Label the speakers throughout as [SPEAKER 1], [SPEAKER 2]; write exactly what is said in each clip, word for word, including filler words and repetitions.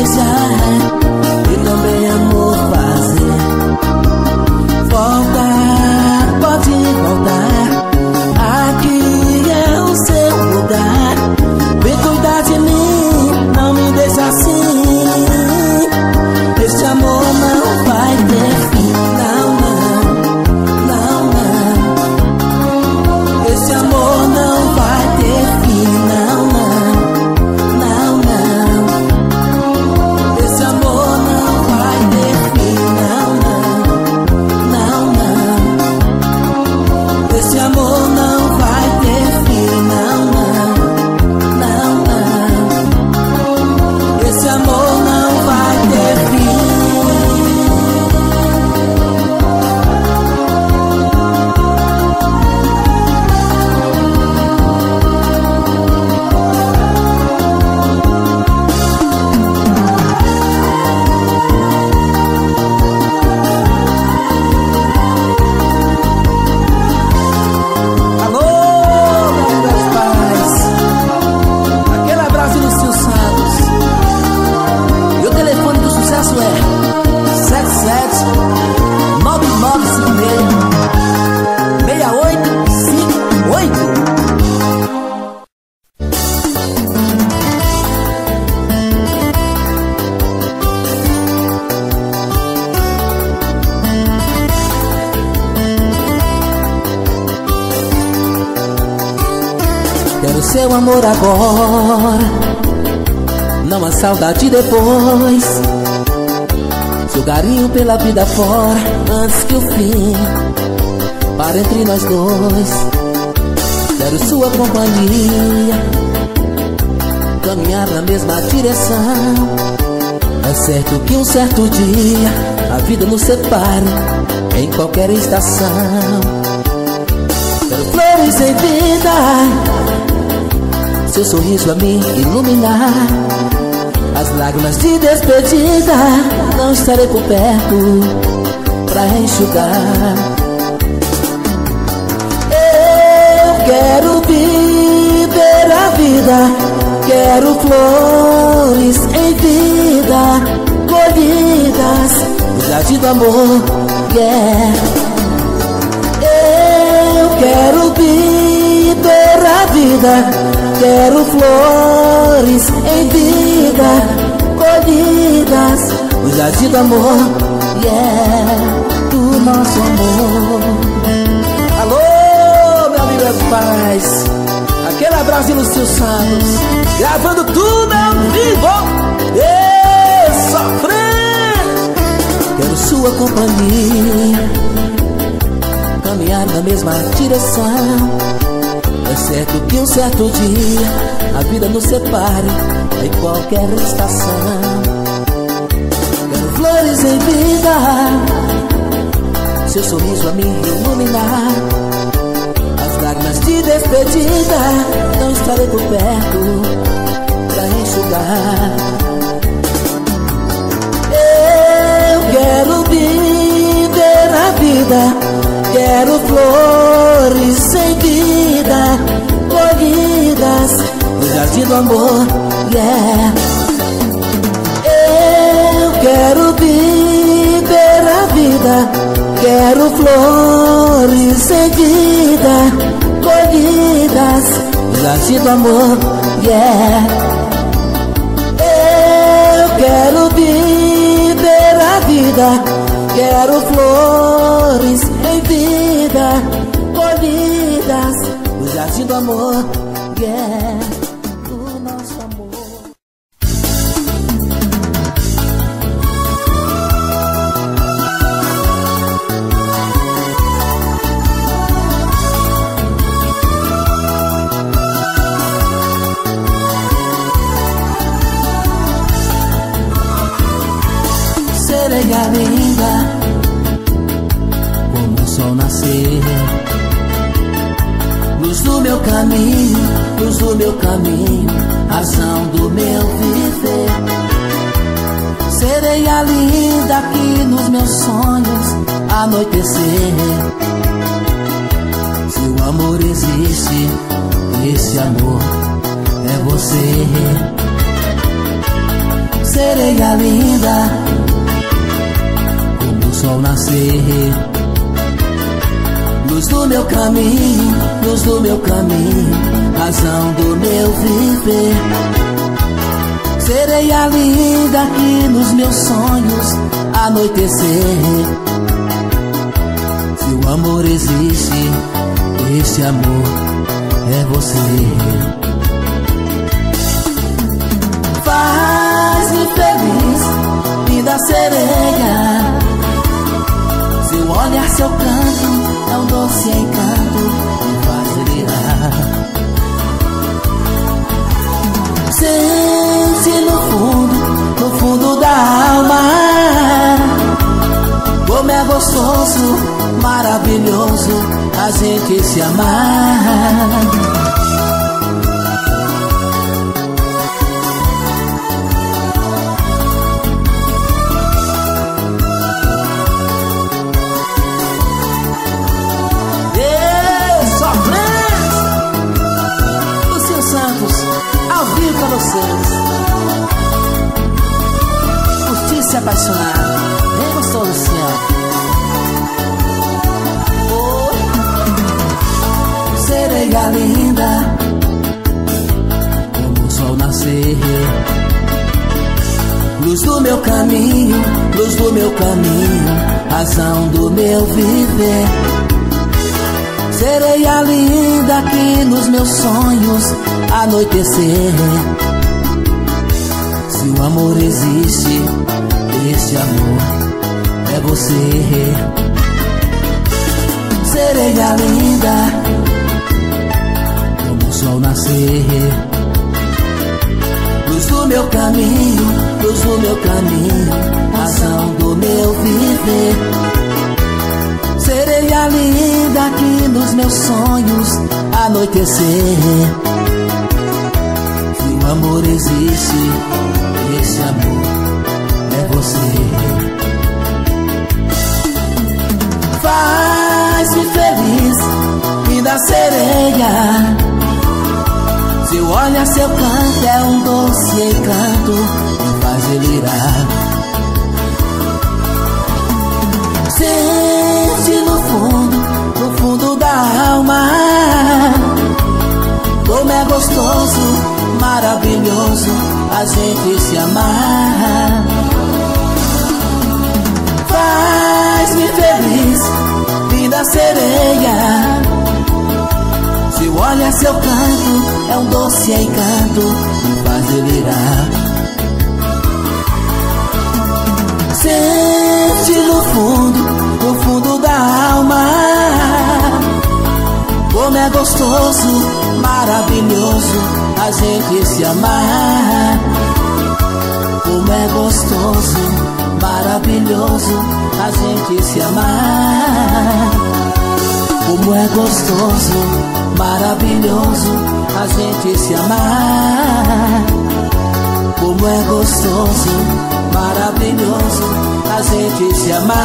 [SPEAKER 1] iniciar e também amor fazer. Voltar, pode voltar, aqui é o seu lugar. Vem cuidar de mim, não me deixa assim. Este amor não vai ter fim, não, não, não, não. Este amor não vai ter fim, não, não, não, não. Este amor não vai ter fim, não, não, não, não. Este amor não vai ter fim, não, não, não, não. Esse amor não vai ter fim. Alô, meus pais, aquele abraço dos seus santos. E o telefone do sucesso é sete sete nove nove cinco seis seis oito cinco oito. Quero seu amor agora, não há saudade depois. Seu carinho pela vida fora, antes que o fim para entre nós dois. Quero sua companhia, caminhar na mesma direção. É certo que um certo dia a vida nos separa em qualquer estação. Quero flores em vida, seu sorriso a me iluminar. As lágrimas de despedida, não estarei por perto pra enxugar. Eu quero viver a vida, quero flores em vida, colhidas no jardim do amor, yeah. Eu quero viver a vida, quero flores em vida, colhidas no jardim do amor, yeah, do nosso amor. Alô, meu amigo e meus pais, aquele abraço nos seus santos, gravando tudo ao vivo, e sofrendo. Quero sua companhia, caminhar na mesma direção. É certo que um certo dia a vida nos separe em qualquer estação. Quero flores em vida, seu sorriso a me iluminar. As lágrimas de despedida, não estarei por perto pra enxugar. Eu quero viver a vida, quero flores em vida, colhidas no jardim do amor, yeah. Eu quero viver a vida, quero flores em vida, colhidas no jardim do amor, yeah. Eu quero viver a vida, quero flores em vida, colhidas no jardim do amor, yeah, do nosso amor. Sereia linda, como o sol nascer, luz do meu caminho, luz do meu caminho, razão do meu viver. Sereia linda que nos meus sonhos anoitecer. Se o amor existe, esse amor é você. Sereia linda, como o sol nascer, luz do meu caminho, luz do meu caminho, razão do meu viver. Sereia linda que nos meus sonhos anoitecer. Se o amor existe, esse amor é você. Faz-me feliz, linda sereia. Seu olhar, seu canto é um doce encanto que faz brilhar. Sente no fundo, no fundo da alma, como é gostoso, maravilhoso a gente se amar. Pra vocês curtir, se apaixonar. Bem gostoso, Luciano. Oh. Sereia linda, como o sol nascer, luz do meu caminho, luz do meu caminho, razão do meu viver. Sereia linda que nos meus sonhos anoitecer. Se o amor existe, esse amor é você. Sereia linda, como o sol nascer, luz do meu caminho, luz do meu caminho, razão do meu viver. Sereia linda que nos meus sonhos anoitecer. Se o amor existe, esse amor é você. Faz-me feliz, linda sereia. Seu olhar, seu canto é um doce encanto que faz delirar. Sente no fundo, no fundo da alma, como é gostoso, maravilhoso a gente se amar. Faz-me feliz, linda sereia. Seu olhar, seu canto é um doce encanto que faz delirar. Sente no fundo, no fundo da alma, como é gostoso, maravilhoso a gente se amar. Como é gostoso, maravilhoso a gente se amar. Como é gostoso, maravilhoso a gente se amar. Como é gostoso, maravilhoso a gente se amar.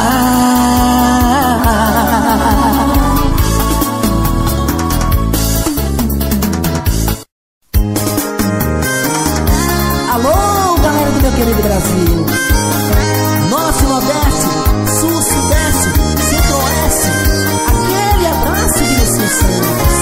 [SPEAKER 1] Alô, galera do meu querido Brasil, Norte, Nordeste, Sul, Sudeste, Centro-Oeste, aquele abraço de sucesso.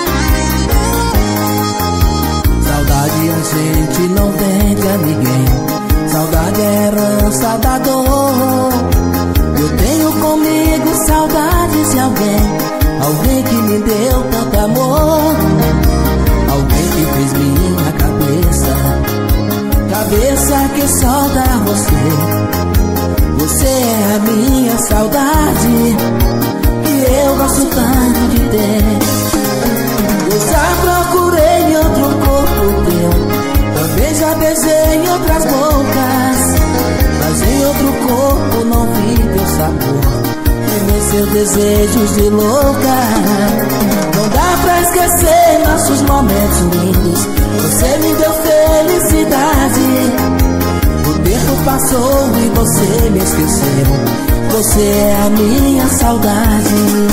[SPEAKER 1] Saudade a gente não vende a ninguém. Saudade é herança da dor. Eu tenho comigo saudades de alguém, alguém que me deu tanto amor, alguém que fez minha cabeça, cabeça que só dá você. Você é a minha saudade, que eu gosto tanto de ter. Eu já procurei em outro corpo teu, talvez já beijei em outras bocas, mas em outro corpo não vi teu sabor e nem seus desejos de louca. Não dá pra esquecer nossos momentos lindos, você me deu felicidade. O tempo passou e você me esqueceu, você é a minha saudade.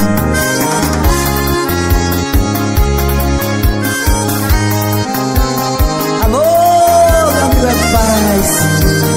[SPEAKER 1] Alô, Gabriel Paz.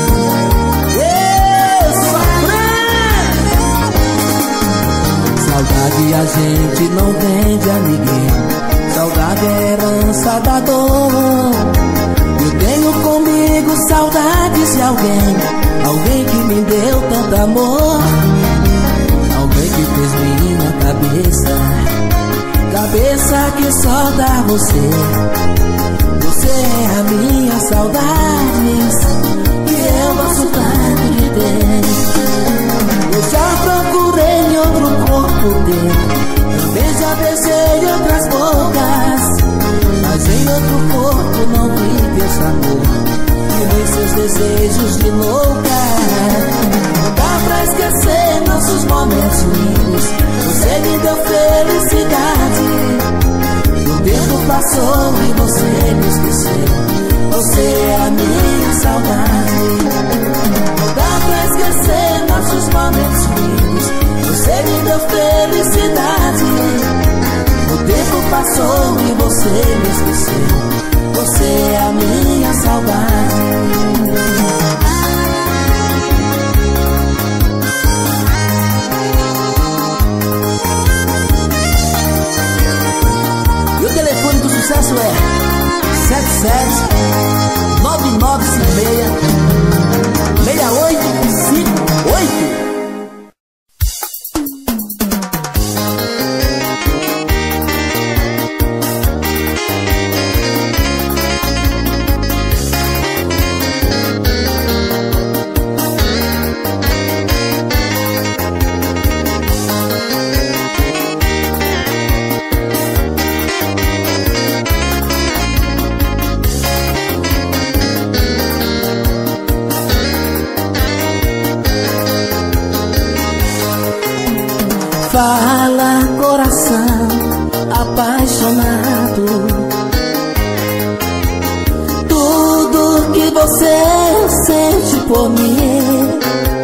[SPEAKER 1] A gente não vende a ninguém, saudade é herança da dor. Eu tenho comigo saudades de alguém, alguém que me deu tanto amor, alguém que fez minha cabeça, cabeça que só dá você. Você é a minha saudade, que eu gosto tanto de ter. Eu já procurei em outro corpo teu, também já beijei outras bocas, mas em outro corpo não vi teu sabor e nem seus desejos de louca. Não dá pra esquecer nossos momentos lindos, você me deu felicidade. O tempo passou e você me esqueceu, você é a minha saudade. Não dá pra esquecer nossos momentos lindos, você me deu felicidade. O tempo passou e você me esqueceu, você é a minha saudade. E o telefone do sucesso é sete sete nove nove cinco seis seis oito cinco oito. Fala, coração apaixonado, tudo que você sente por mim.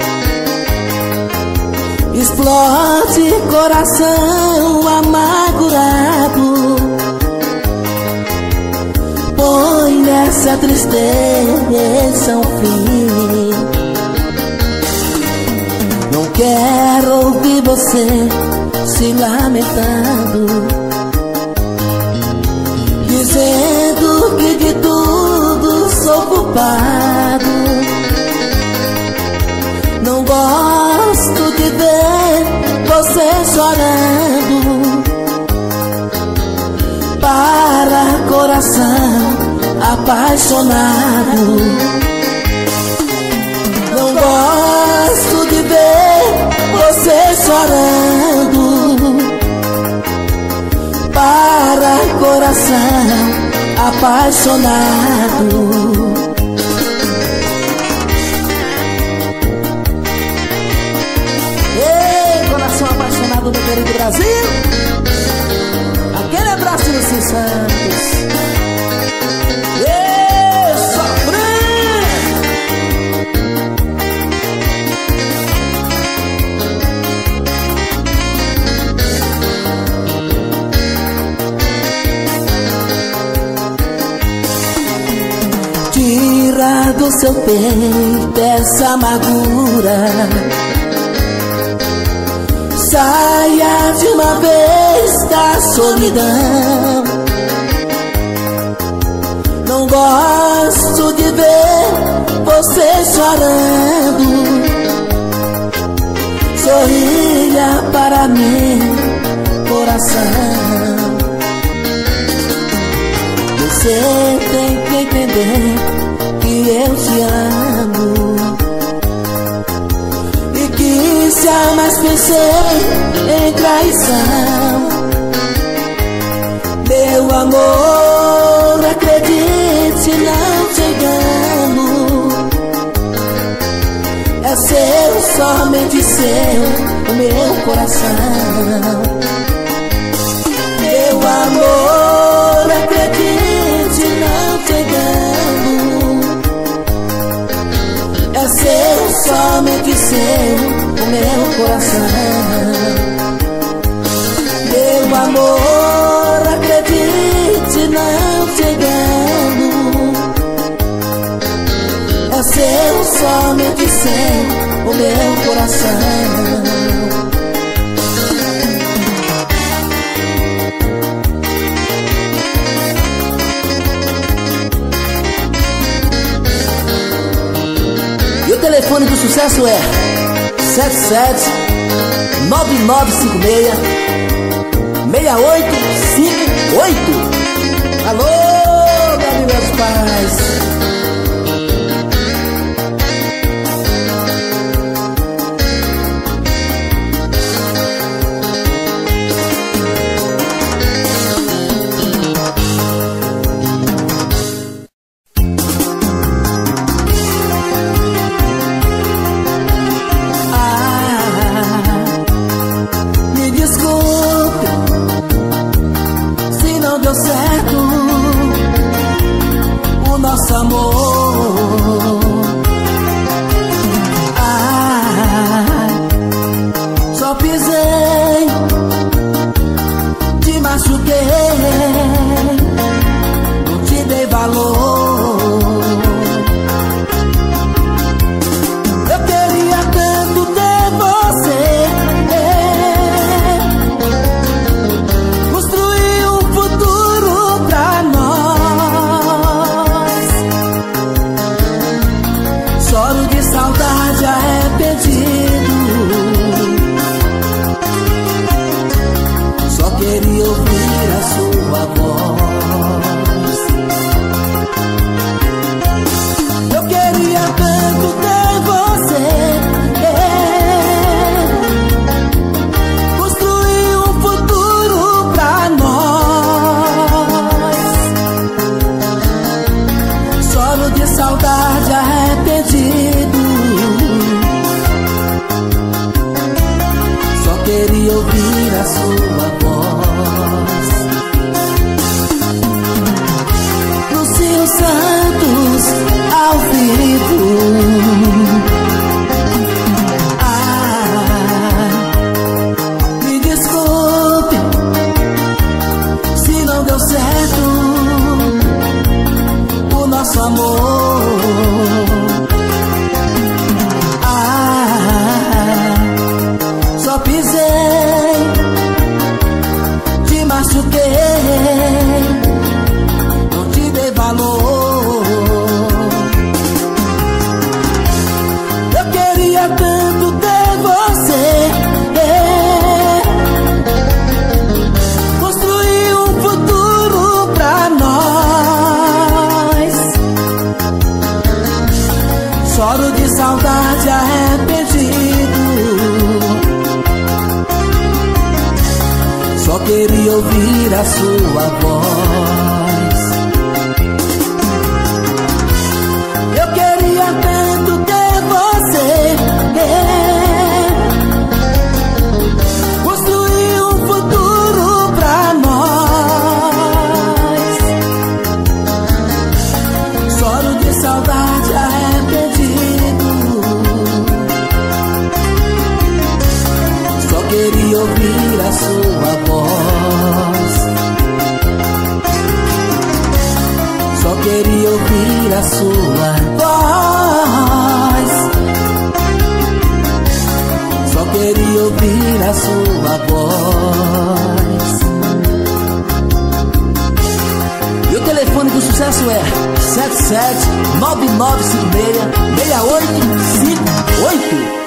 [SPEAKER 1] Explode, coração amargurado, põe nessa tristeza um fim. Não quero ouvir você se lamentando, dizendo que de tudo sou culpado. Não gosto de ver você chorando. Para, coração apaixonado, não gosto de ver você chorando. Para, coração apaixonado. Ei, coração apaixonado do querido Brasil, aquele abraço dos Santos. Ei, sofrer! Tira do seu peito essa amargura, saia de uma vez da solidão. Não gosto de ver você chorando. Sorria para mim, coração. Você tem que entender que eu te amo, e que jamais pensei em traição. Meu amor, acredite, não te engano. É seu, somente seu, o meu coração. Meu amor, acredite, não te engano. É seu, somente seu, o meu coração. Meu amor, acredite, não te engano. É seu, somente seu, o meu coração. Meu telefone do sucesso é sete sete nove nove cinco seis seis oito cinco oito. Alô, meus pais.
[SPEAKER 2] Queria ouvir a sua voz. Eu queria tanto ter você, construir um futuro pra nós. Choro de saudade arrependido. Só queria ouvir a sua voz. Só queria ouvir a sua voz. Só queria ouvir a sua voz.
[SPEAKER 1] E o telefone do sucesso é sete sete nove nove cinco seis seis oito cinco oito.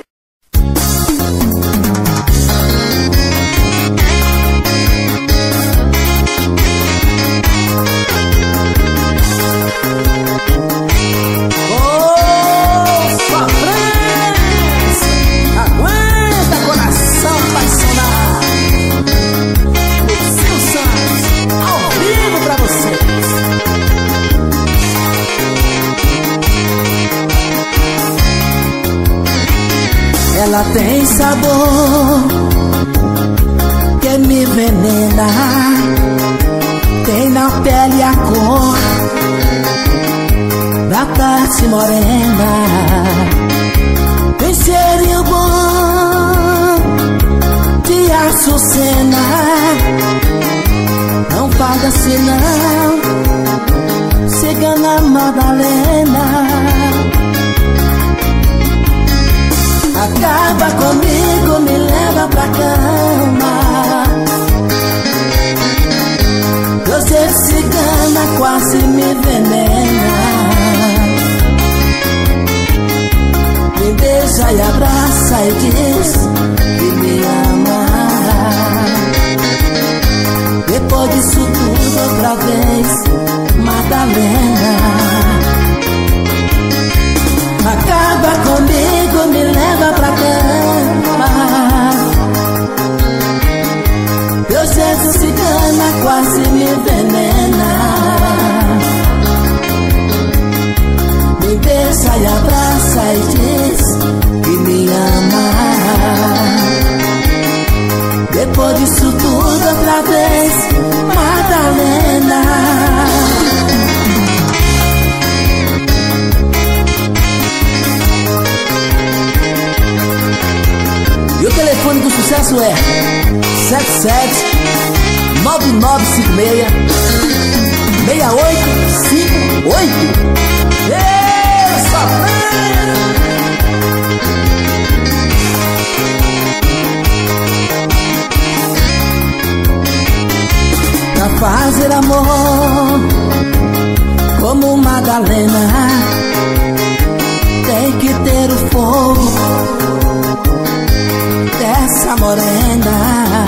[SPEAKER 2] Ela tem sabor que me envenena, tem na pele a cor da tarde morena, tem cheirinho bom de açucena. Não paga se não, cigana Madalena. Acaba comigo, me leva pra cama. Você cigana quase me envenena.
[SPEAKER 1] beija e abraça e diz que me ama. Depois disso tudo outra vez, Madalena, acaba comigo, me leva pra cama. Teu jeito cigana quase me envenena. Me beija e abraça e diz que me ama. Depois disso tudo outra vez, Madalena. E o telefone do sucesso é sete sete nove nove cinco seis seis oito cinco oito. Pra fazer amor como Madalena, tem que ter o fogo dessa morena.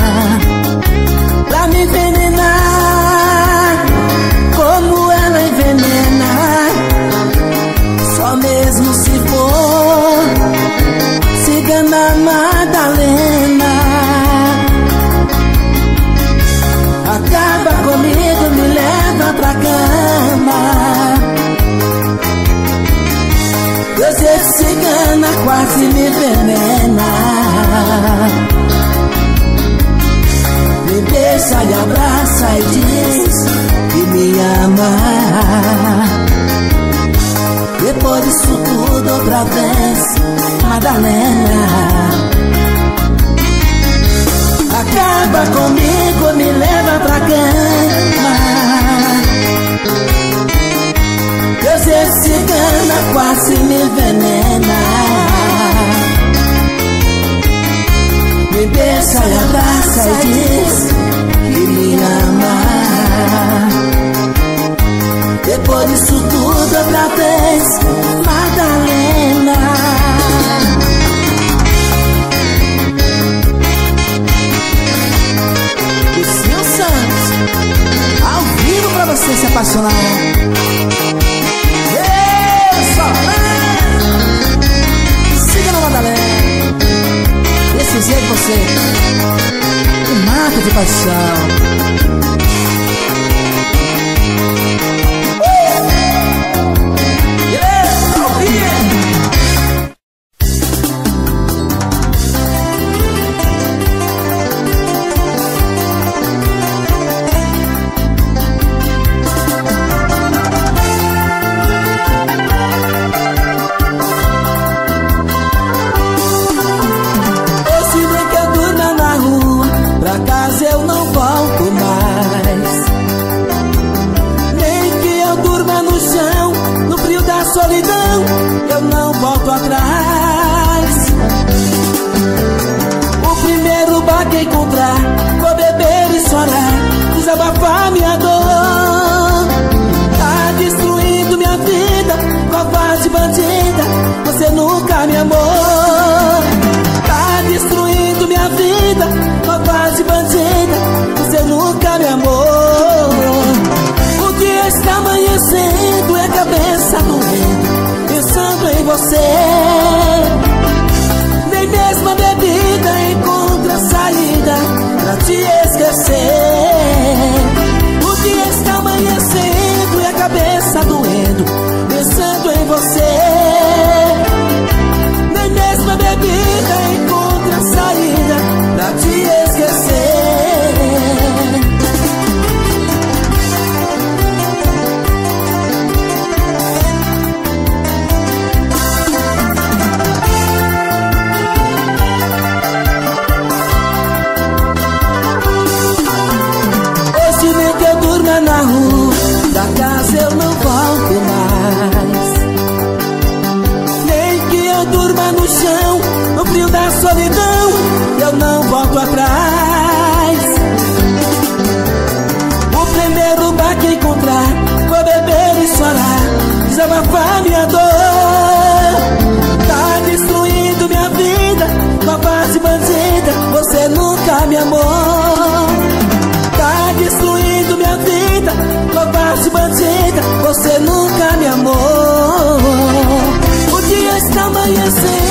[SPEAKER 1] Pra me envenenar como ela envenena, só mesmo se for cigana Madalena. Acaba comigo, me leva pra cama. Eu sei que cigana quase me envenena. Me beija e abraça e diz que me ama. Depois disso tudo outra vez, Madalena, acaba comigo, me leva pra cama. Eu sei que cigana quase me envenena. Me beija e abraça e diz que me ama. Depois disso tudo outra vez, Madalena. Lucinho Santos, ao vivo pra você se apaixonar. Siga na Madalena. Desse jeito você me mata de paixão. Solidão, eu não volto atrás. O primeiro bar que encontrar, vou beber e chorar, desabafar minha dor. Tá destruindo minha vida, covarde bandida, você nunca me amou. Tá destruindo minha vida, covarde bandida, você nunca me amou. O dia está amanhecendo e a cabeça doendo, pensando em você. Nem mesmo a bebida encontra saída pra te esquecer. O dia está amanhecendo e a cabeça doendo, pensando em você. Nem mesmo a bebida encontra saída pra te esquecer. Na rua, da casa eu não volto mais. Nem que eu durma no chão, no frio da solidão, eu não volto atrás. O primeiro bar que encontrar, vou beber e chorar, desabafar minha dor. Tá destruindo amanhecer.